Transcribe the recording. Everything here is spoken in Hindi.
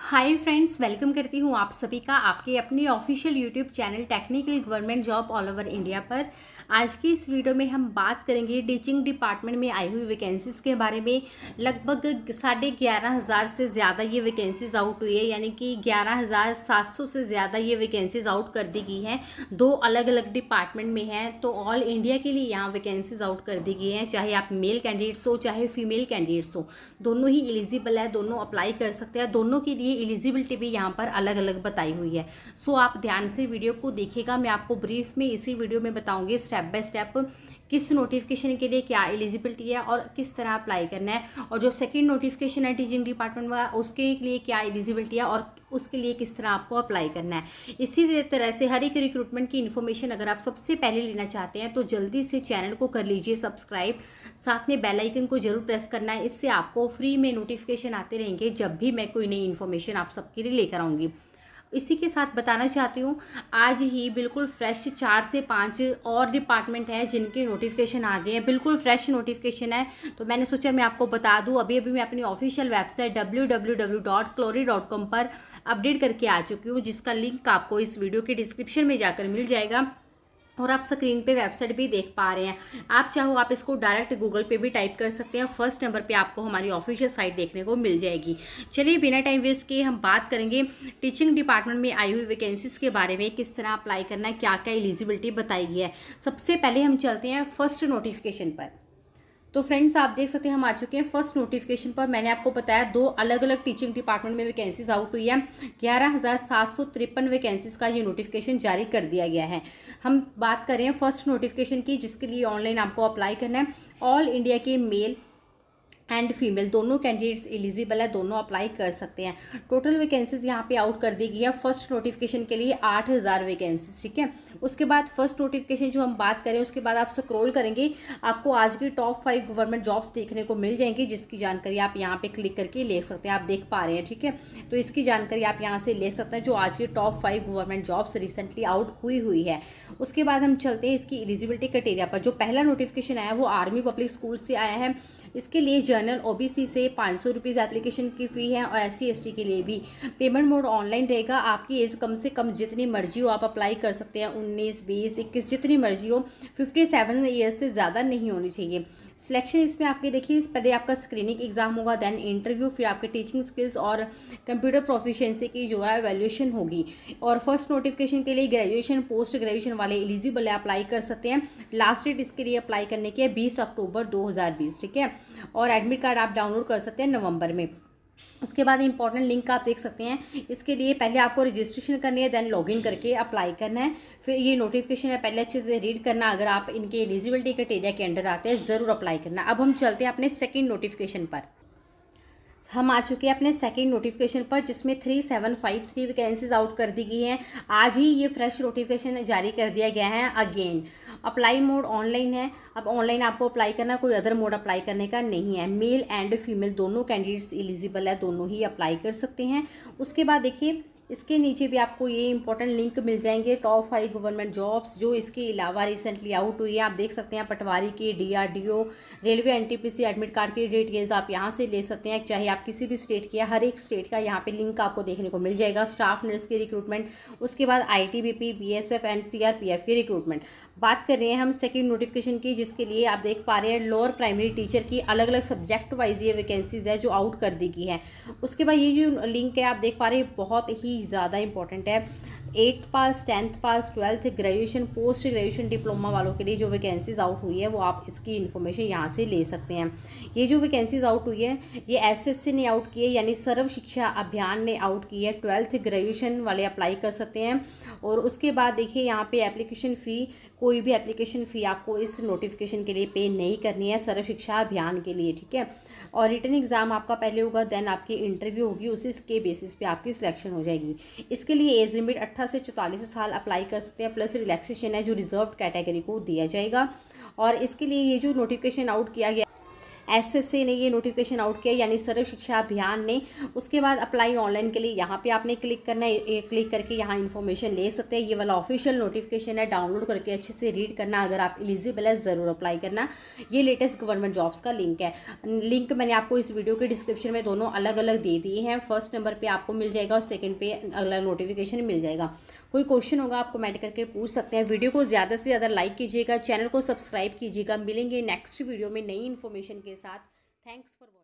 हाय फ्रेंड्स, वेलकम करती हूँ आप सभी का आपके अपनी official YouTube channel technical government job all over India पर। आज की इस वीडियो में हम बात करेंगे टीचिंग डिपार्टमेंट में आई हुई वैकेंसीज़ के बारे में। लगभग 11,500 से ज़्यादा ये वैकेंसीज़ आउट हुई है, यानी कि 11,700 से ज़्यादा ये वैकेंसीज़ आउट कर दी गई हैं। दो अलग अलग डिपार्टमेंट में हैं, तो ऑल इंडिया के लिए यहाँ वैकेंसीज़ आउट कर दी गई हैं। चाहे आप मेल कैंडिडेट्स हो चाहे फीमेल कैंडिडेट्स हो, दोनों ही एलिजिबल है, दोनों अप्लाई कर सकते हैं। दोनों के लिए एलिजिबिलिटी भी यहाँ पर अलग अलग बताई हुई है। सो आप ध्यान से वीडियो को देखिएगा। मैं आपको ब्रीफ में इसी वीडियो में बताऊंगी स्टेप बाय स्टेप किस नोटिफिकेशन के लिए क्या एलिजिबिलिटी है और किस तरह अप्लाई करना है, और जो सेकंड नोटिफिकेशन है टीचिंग डिपार्टमेंट का उसके लिए क्या एलिजिबिलिटी है और उसके लिए किस तरह आपको अप्लाई करना है। इसी तरह से हर एक रिक्रूटमेंट की इन्फॉर्मेशन अगर आप सबसे पहले लेना चाहते हैं तो जल्दी से चैनल को कर लीजिए सब्सक्राइब, साथ में बेल आइकन को जरूर प्रेस करना है। इससे आपको फ्री में नोटिफिकेशन आते रहेंगे जब भी मैं कोई नई इन्फॉर्मेशन आप सबके लिए लेकर आऊँगी। इसी के साथ बताना चाहती हूँ, आज ही बिल्कुल फ्रेश 4 से 5 और डिपार्टमेंट हैं जिनके नोटिफिकेशन आ गए हैं। बिल्कुल फ्रेश नोटिफिकेशन है, तो मैंने सोचा मैं आपको बता दूँ। अभी मैं अपनी ऑफिशियल वेबसाइट www.clory.com पर अपडेट करके आ चुकी हूँ, जिसका लिंक आपको इस वीडियो के डिस्क्रिप्शन में जाकर मिल जाएगा और आप स्क्रीन पे वेबसाइट भी देख पा रहे हैं। आप चाहो आप इसको डायरेक्ट गूगल पे भी टाइप कर सकते हैं। फर्स्ट नंबर पे आपको हमारी ऑफिशियल साइट देखने को मिल जाएगी। चलिए बिना टाइम वेस्ट किए हम बात करेंगे टीचिंग डिपार्टमेंट में आई हुई वैकेंसीज के बारे में, किस तरह अप्लाई करना है, क्या क्या एलिजिबिलिटी बताई गई है। सबसे पहले हम चलते हैं फर्स्ट नोटिफिकेशन पर। तो फ्रेंड्स आप देख सकते हैं हम आ चुके हैं फर्स्ट नोटिफिकेशन पर। मैंने आपको बताया दो अलग अलग टीचिंग डिपार्टमेंट में वैकेंसीज आउट हुई है। 11,753 वैकेंसीज का ये नोटिफिकेशन जारी कर दिया गया है। हम बात कर रहे हैं फर्स्ट नोटिफिकेशन की, जिसके लिए ऑनलाइन आपको अप्लाई करना है। ऑल इंडिया के मेल एंड फीमेल दोनों कैंडिडेट्स एलिजिबल है, दोनों अप्लाई कर सकते हैं। टोटल वैकेंसीज यहाँ पे आउट कर दी गई है फर्स्ट नोटिफिकेशन के लिए 8,000 वैकेंसीज, ठीक है। उसके बाद फर्स्ट नोटिफिकेशन जो हम बात करें उसके बाद आप स्क्रॉल करेंगे, आपको आज की टॉप 5 गवर्नमेंट जॉब्स देखने को मिल जाएंगी, जिसकी जानकारी आप यहाँ पे क्लिक करके ले सकते हैं। आप देख पा रहे हैं, ठीक है। तो इसकी जानकारी आप यहाँ से ले सकते हैं जो आज की top 5 government jobs recently out हुई है। उसके बाद हम चलते हैं इसकी एलिजिबिलिटी क्राइटेरिया पर। जो पहला नोटिफिकेशन आया वो आर्मी पब्लिक स्कूल से आया है। इसके लिए जनरल ओबीसी से 500 रुपीज़ एप्लीकेशन की फ़ी है, और SC ST के लिए भी पेमेंट मोड ऑनलाइन रहेगा। आपकी एज कम से कम जितनी मर्जी हो आप अप्लाई कर सकते हैं, 19, 20, 21 जितनी मर्जी हो। 57 ईयर्स से ज़्यादा नहीं होनी चाहिए। सिलेक्शन इसमें आपके देखिए, पहले आपका स्क्रीनिंग एग्जाम होगा, देन इंटरव्यू, फिर आपके टीचिंग स्किल्स और कंप्यूटर प्रोफिशिएंसी की जो है वैल्यूएशन होगी। और फर्स्ट नोटिफिकेशन के लिए ग्रेजुएशन पोस्ट ग्रेजुएशन वाले एलिजिबल है, अप्लाई कर सकते हैं। लास्ट डेट इसके लिए अप्लाई करने की है 20 अक्टूबर 2020, ठीक है। और एडमिट कार्ड आप डाउनलोड कर सकते हैं नवंबर में। उसके बाद इंपॉर्टेंट लिंक आप देख सकते हैं। इसके लिए पहले आपको रजिस्ट्रेशन करनी है, देन लॉगिन करके अप्लाई करना है। फिर ये नोटिफिकेशन है, पहले अच्छे से रीड करना। अगर आप इनके एलिजिबिलिटी क्राइटेरिया के अंडर आते हैं ज़रूर अप्लाई करना। अब हम चलते हैं अपने सेकंड नोटिफिकेशन पर। हम आ चुके हैं अपने सेकंड नोटिफिकेशन पर, जिसमें 3753 वैकेंसीज आउट कर दी गई हैं। आज ही ये फ्रेश नोटिफिकेशन जारी कर दिया गया है। अगेन अप्लाई मोड ऑनलाइन है। अब ऑनलाइन आपको अप्लाई करना, कोई अदर मोड अप्लाई करने का नहीं है। मेल एंड फीमेल दोनों कैंडिडेट्स एलिजिबल है, दोनों ही अप्लाई कर सकते हैं। उसके बाद देखिए इसके नीचे भी आपको ये इंपॉर्टेंट लिंक मिल जाएंगे, टॉप 5 गवर्नमेंट जॉब्स जो इसके अलावा रिसेंटली आउट हुई है। आप देख सकते हैं पटवारी की, DRDO, railway NTPC admit card की डिटेल्स आप यहाँ से ले सकते हैं। चाहे आप किसी भी स्टेट के, हर एक स्टेट का यहाँ पे लिंक आपको देखने को मिल जाएगा। स्टाफ नर्स की रिक्रूटमेंट, उसके बाद ITBP, BSF एंड CRPF की रिक्रूटमेंट। बात कर रहे हैं हम सेकंड नोटिफिकेशन की, जिसके लिए आप देख पा रहे हैं लोअर प्राइमरी टीचर की अलग अलग सब्जेक्ट वाइज ये वैकेंसीज है जो आउट कर दी गई है। उसके बाद ये जो लिंक है आप देख पा रहे हैं बहुत ही ज़्यादा इंपॉर्टेंट है। 8th पास, 10th पास, 12th, graduation, post graduation, diploma वालों के लिए जो वैकेंसीज आउट हुई है वो आप इसकी इन्फॉर्मेशन यहाँ से ले सकते हैं। ये जो वैकेंसीज आउट हुई है ये SSC ने आउट की है, यानी सर्व शिक्षा अभियान ने आउट की है। 12th ग्रेजुएशन वाले अप्लाई कर सकते हैं। और उसके बाद देखिए यहाँ पे एप्लीकेशन फ़ी, कोई भी एप्लीकेशन फ़ी आपको इस नोटिफिकेशन के लिए पे नहीं करनी है सर्व शिक्षा अभियान के लिए, ठीक है। और रिटन एग्ज़ाम आपका पहले होगा, देन आपकी इंटरव्यू होगी, उसी के बेसिस पे आपकी सिलेक्शन हो जाएगी। इसके लिए एज लिमिट 18 से 44 साल अप्लाई कर सकते हैं, प्लस रिलैक्सेशन है जो रिजर्व कैटेगरी को दिया जाएगा। और इसके लिए ये जो नोटिफिकेशन आउट किया गया एसएससी ने ये नोटिफिकेशन आउट किया, यानी सर्व शिक्षा अभियान ने। उसके बाद अप्लाई ऑनलाइन के लिए यहाँ पे आपने क्लिक करना है, क्लिक करके यहाँ इन्फॉर्मेशन ले सकते हैं। ये वाला ऑफिशियल नोटिफिकेशन है, डाउनलोड करके अच्छे से रीड करना। अगर आप एलिजिबल है ज़रूर अप्लाई करना। ये लेटेस्ट गवर्नमेंट जॉब्स का लिंक है। लिंक मैंने आपको इस वीडियो के डिस्क्रिप्शन में दोनों अलग अलग दे दिए हैं। फर्स्ट नंबर पे आपको मिल जाएगा और सेकंड पे अगला नोटिफिकेशन मिल जाएगा। कोई क्वेश्चन होगा आप कमेंट करके पूछ सकते हैं। वीडियो को ज़्यादा से ज़्यादा लाइक कीजिएगा, चैनल को सब्सक्राइब कीजिएगा। मिलेंगे नेक्स्ट वीडियो में नई इन्फॉर्मेशन के साथ। Thanks for